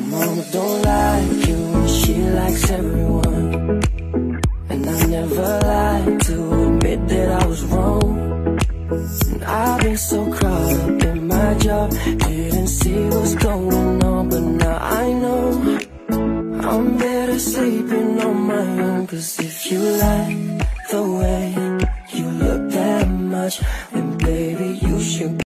mama don't like you and she likes everyone. And I never lied to admit that I was wrong. And I've been so caught up in my job, didn't see what's going on. But now I know I'm better sleeping on my own. Cause if you like the way you look that much, then baby you should